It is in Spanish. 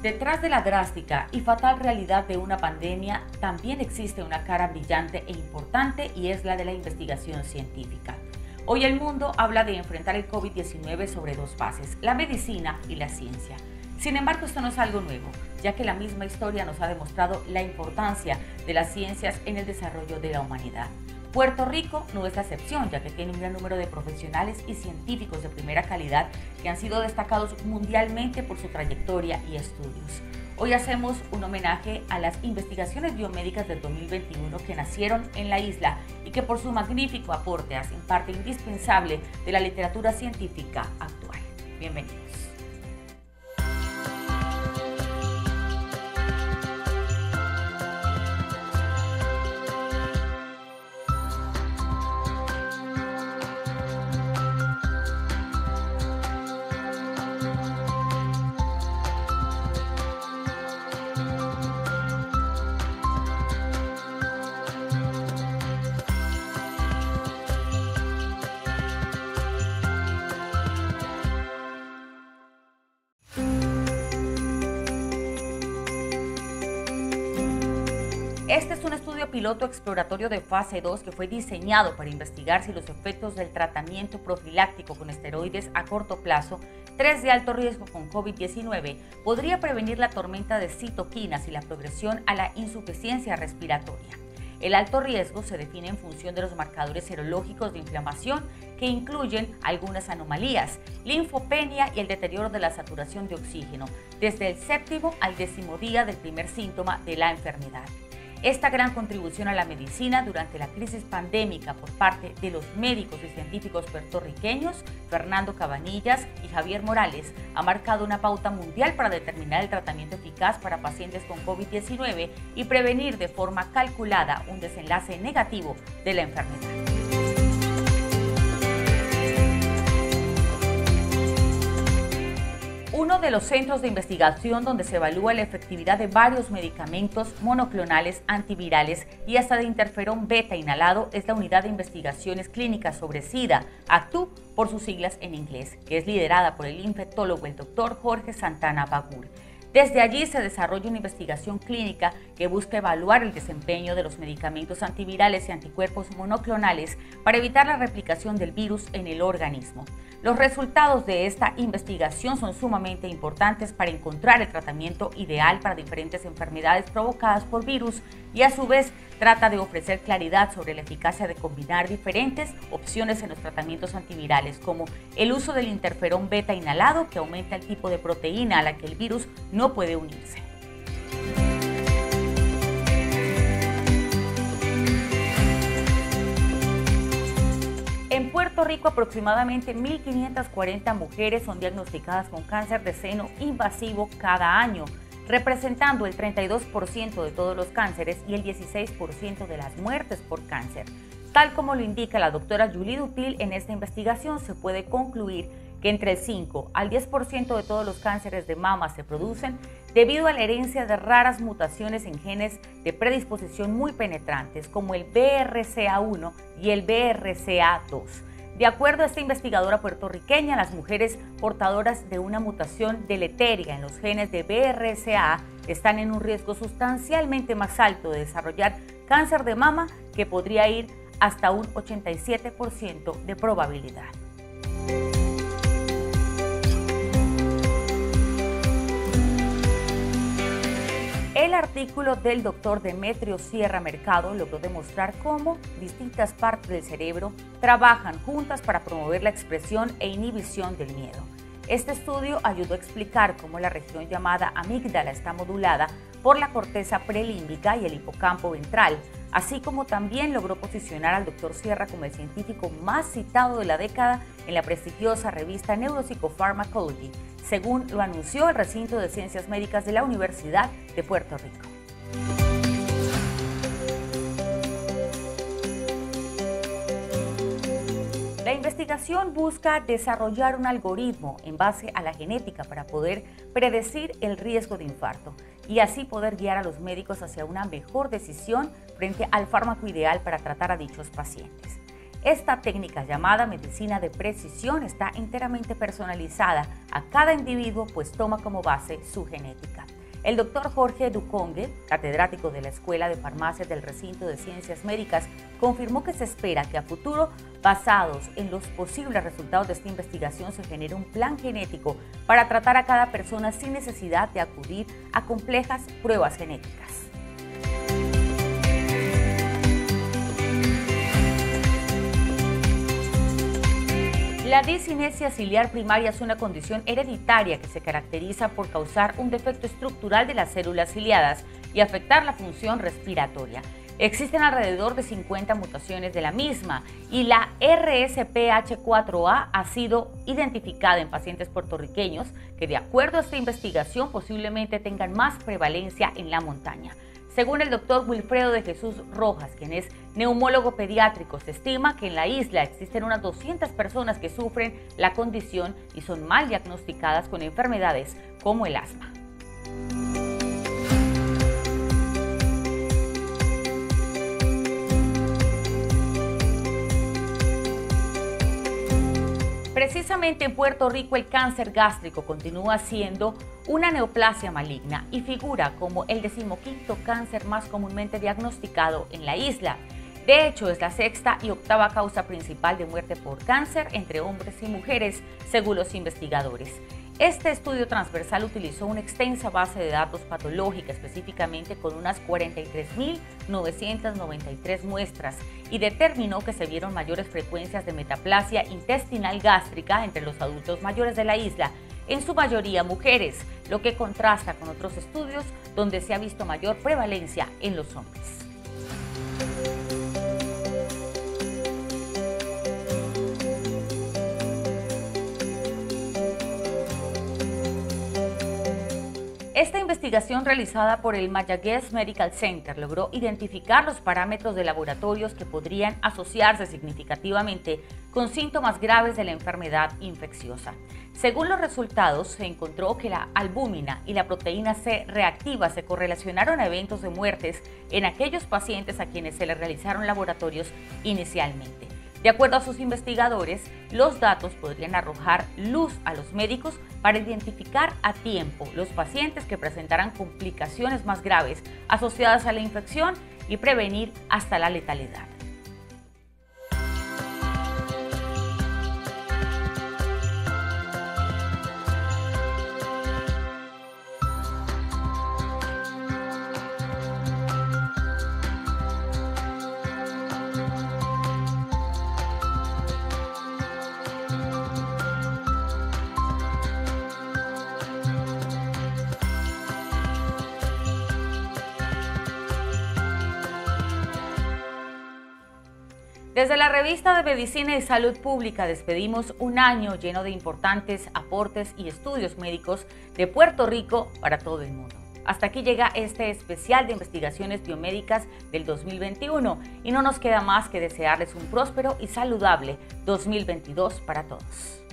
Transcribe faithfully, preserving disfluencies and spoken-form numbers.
Detrás de la drástica y fatal realidad de una pandemia, también existe una cara brillante e importante y es la de la investigación científica. Hoy el mundo habla de enfrentar el COVID diecinueve sobre dos bases, la medicina y la ciencia. Sin embargo, esto no es algo nuevo, ya que la misma historia nos ha demostrado la importancia de las ciencias en el desarrollo de la humanidad. Puerto Rico no es la excepción, ya que tiene un gran número de profesionales y científicos de primera calidad que han sido destacados mundialmente por su trayectoria y estudios. Hoy hacemos un homenaje a las investigaciones biomédicas del dos mil veintiuno que nacieron en la isla y que por su magnífico aporte hacen parte indispensable de la literatura científica actual. Bienvenidos. Este es un estudio piloto exploratorio de fase dos que fue diseñado para investigar si los efectos del tratamiento profiláctico con esteroides a corto plazo, tres de alto riesgo con COVID diecinueve, podría prevenir la tormenta de citoquinas y la progresión a la insuficiencia respiratoria. El alto riesgo se define en función de los marcadores serológicos de inflamación que incluyen algunas anomalías, linfopenia y el deterioro de la saturación de oxígeno, desde el séptimo al décimo día del primer síntoma de la enfermedad. Esta gran contribución a la medicina durante la crisis pandémica por parte de los médicos y científicos puertorriqueños, Fernando Cabanillas y Javier Morales, ha marcado una pauta mundial para determinar el tratamiento eficaz para pacientes con COVID diecinueve y prevenir de forma calculada un desenlace negativo de la enfermedad. Uno de los centros de investigación donde se evalúa la efectividad de varios medicamentos monoclonales, antivirales y hasta de interferón beta inhalado es la Unidad de Investigaciones Clínicas sobre SIDA, A C T U por sus siglas en inglés, que es liderada por el infectólogo el doctor Jorge Santana Bagur. Desde allí se desarrolla una investigación clínica que busca evaluar el desempeño de los medicamentos antivirales y anticuerpos monoclonales para evitar la replicación del virus en el organismo. Los resultados de esta investigación son sumamente importantes para encontrar el tratamiento ideal para diferentes enfermedades provocadas por virus y a su vez trata de ofrecer claridad sobre la eficacia de combinar diferentes opciones en los tratamientos antivirales, como el uso del interferón beta inhalado, que aumenta el tipo de proteína a la que el virus no puede unirse. En Puerto Rico, aproximadamente mil quinientas cuarenta mujeres son diagnosticadas con cáncer de seno invasivo cada año, representando el treinta y dos por ciento de todos los cánceres y el dieciséis por ciento de las muertes por cáncer. Tal como lo indica la doctora Julie Dutil, en esta investigación se puede concluir que entre el cinco al diez por ciento de todos los cánceres de mama se producen debido a la herencia de raras mutaciones en genes de predisposición muy penetrantes, como el B R C A uno y el B R C A dos. De acuerdo a esta investigadora puertorriqueña, las mujeres portadoras de una mutación deletérea en los genes de B R C A están en un riesgo sustancialmente más alto de desarrollar cáncer de mama, que podría ir hasta un ochenta y siete por ciento de probabilidad. El artículo del doctor Demetrio Sierra Mercado logró demostrar cómo distintas partes del cerebro trabajan juntas para promover la expresión e inhibición del miedo. Este estudio ayudó a explicar cómo la región llamada amígdala está modulada por la corteza prelímbica y el hipocampo ventral, así como también logró posicionar al doctor Sierra como el científico más citado de la década en la prestigiosa revista Neuropsychopharmacology, según lo anunció el recinto de Ciencias Médicas de la Universidad de Puerto Rico. La investigación busca desarrollar un algoritmo en base a la genética para poder predecir el riesgo de infarto y así poder guiar a los médicos hacia una mejor decisión frente al fármaco ideal para tratar a dichos pacientes. Esta técnica, llamada medicina de precisión, está enteramente personalizada a cada individuo, pues toma como base su genética. El doctor Jorge Ducongue, catedrático de la Escuela de Farmacias del Recinto de Ciencias Médicas, confirmó que se espera que a futuro, basados en los posibles resultados de esta investigación, se genere un plan genético para tratar a cada persona sin necesidad de acudir a complejas pruebas genéticas. La discinesia ciliar primaria es una condición hereditaria que se caracteriza por causar un defecto estructural de las células ciliadas y afectar la función respiratoria. Existen alrededor de cincuenta mutaciones de la misma y la R S P H cuatro A ha sido identificada en pacientes puertorriqueños que, de acuerdo a esta investigación, posiblemente tengan más prevalencia en la montaña. Según el doctor Wilfredo de Jesús Rojas, quien es neumólogo pediátrico, se estima que en la isla existen unas doscientas personas que sufren la condición y son mal diagnosticadas con enfermedades como el asma. Precisamente en Puerto Rico el cáncer gástrico continúa siendo una neoplasia maligna y figura como el decimoquinto cáncer más comúnmente diagnosticado en la isla. De hecho, es la sexta y octava causa principal de muerte por cáncer entre hombres y mujeres, según los investigadores. Este estudio transversal utilizó una extensa base de datos patológica, específicamente con unas cuarenta y tres mil novecientas noventa y tres muestras, y determinó que se vieron mayores frecuencias de metaplasia intestinal gástrica entre los adultos mayores de la isla, en su mayoría mujeres, lo que contrasta con otros estudios donde se ha visto mayor prevalencia en los hombres. Esta investigación realizada por el Mayagüez Medical Center logró identificar los parámetros de laboratorios que podrían asociarse significativamente con síntomas graves de la enfermedad infecciosa. Según los resultados, se encontró que la albúmina y la proteína C reactiva se correlacionaron a eventos de muertes en aquellos pacientes a quienes se les realizaron laboratorios inicialmente. De acuerdo a sus investigadores, los datos podrían arrojar luz a los médicos para identificar a tiempo los pacientes que presentarán complicaciones más graves asociadas a la infección y prevenir hasta la letalidad. Desde la revista de Medicina y Salud Pública despedimos un año lleno de importantes aportes y estudios médicos de Puerto Rico para todo el mundo. Hasta aquí llega este especial de investigaciones biomédicas del dos mil veintiuno y no nos queda más que desearles un próspero y saludable dos mil veintidós para todos.